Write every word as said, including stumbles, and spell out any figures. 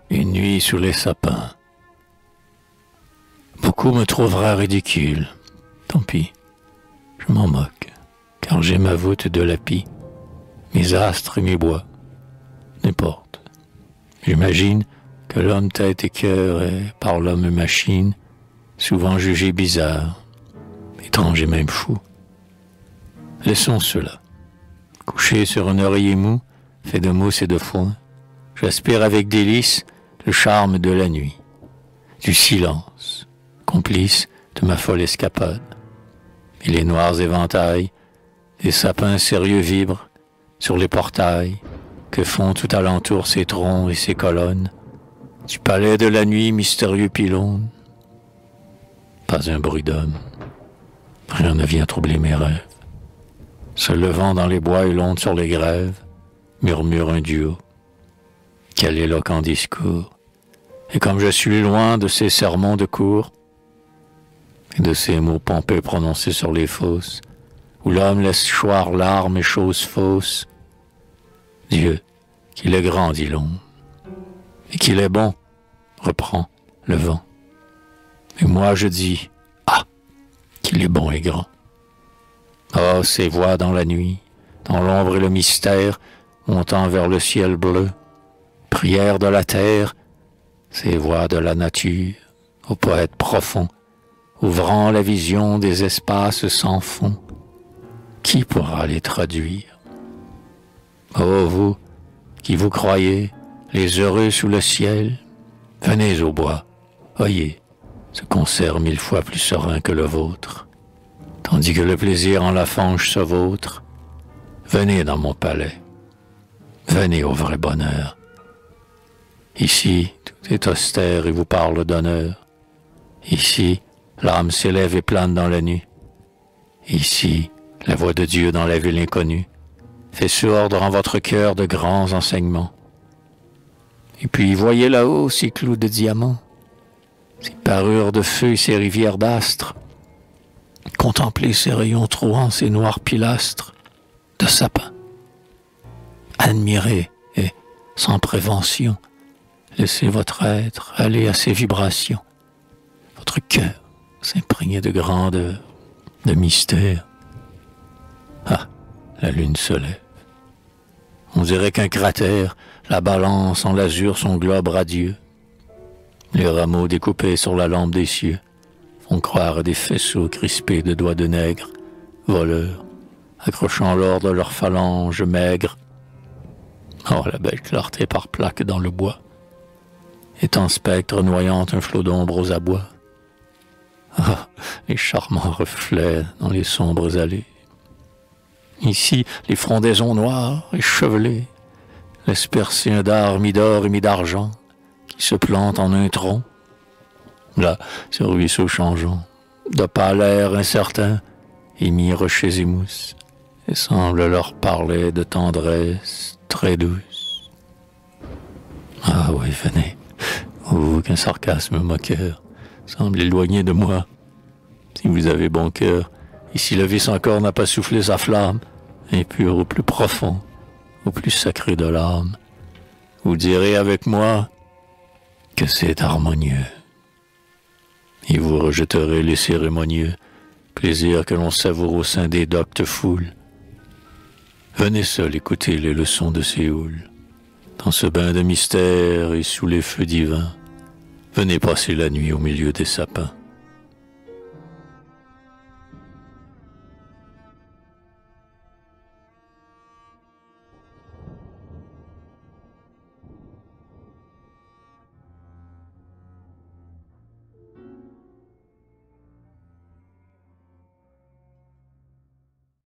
Une nuit sous les sapins. Beaucoup me trouvera ridicule. Tant pis, je m'en moque, car j'ai ma voûte de lapis, mes astres et mes bois. N'importe. J'imagine que l'homme tête et cœur est, par l'homme machine, souvent jugé bizarre, étrange et même fou. Laissons cela. Couché sur un oreiller mou, fait de mousse et de foin, j'aspire avec délice le charme de la nuit, du silence, complice de ma folle escapade. Et les noirs éventails des sapins sérieux vibrent sur les portails que font tout alentour ces troncs et ces colonnes du palais de la nuit, mystérieux pylône. Pas un bruit d'homme, rien ne vient troubler mes rêves. Se levant dans les bois et l'onde sur les grèves, murmure un duo. Quel éloquent discours! Et comme je suis loin de ces sermons de cour, et de ces mots pompeux prononcés sur les fosses, où l'homme laisse choir larmes et choses fausses, Dieu, qu'il est grand, dit l'ombre, et qu'il est bon, reprend le vent. Et moi je dis, ah, qu'il est bon et grand. Oh, ces voix dans la nuit, dans l'ombre et le mystère, montant vers le ciel bleu, prière de la terre, ces voix de la nature, au poète profond, ouvrant la vision des espaces sans fond. Qui pourra les traduire? Oh, vous, qui vous croyez les heureux sous le ciel, venez au bois, oyez ce concert mille fois plus serein que le vôtre, tandis que le plaisir en la fange se vautre. Venez dans mon palais, venez au vrai bonheur. Ici, tout est austère et vous parle d'honneur. Ici, l'âme s'élève et plane dans la nuit. Ici, la voix de Dieu dans la ville inconnue fait sourdre en votre cœur de grands enseignements. Et puis, voyez là-haut ces clous de diamants, ces parures de feu et ces rivières d'astres. Contemplez ces rayons trouants, ces noirs pilastres de sapin. Admirez et, sans prévention, laissez votre être aller à ces vibrations. Votre cœur s'imprégner de grandeur, de mystère. Ah, la lune se lève. On dirait qu'un cratère la balance en l'azur son globe radieux. Les rameaux découpés sur la lampe des cieux font croire à des faisceaux crispés de doigts de nègres, voleurs, accrochant l'or de leurs phalanges maigres. Oh, la belle clarté par plaques dans le bois, étant spectre noyant un flot d'ombre aux abois. Ah, les charmants reflets dans les sombres allées. Ici, les frondaisons noires, échevelées, laissent percer un dard mi-d'or et mi-d'argent qui se plante en un tronc. Là, ces ruisseaux changeants, d'opale air incertain, et mi-rochers et mousses, et semblent leur parler de tendresse très douce. Ah oui, venez, vous qu'un sarcasme moqueur semble éloigné de moi. Si vous avez bon cœur, et si le vice encore n'a pas soufflé sa flamme, impure au plus profond, au plus sacré de l'âme, vous direz avec moi que c'est harmonieux. Et vous rejetterez les cérémonieux plaisirs que l'on savoure au sein des doctes foules. Venez seul écouter les leçons de Séoul, dans ce bain de mystère et sous les feux divins. Venez passer la nuit au milieu des sapins.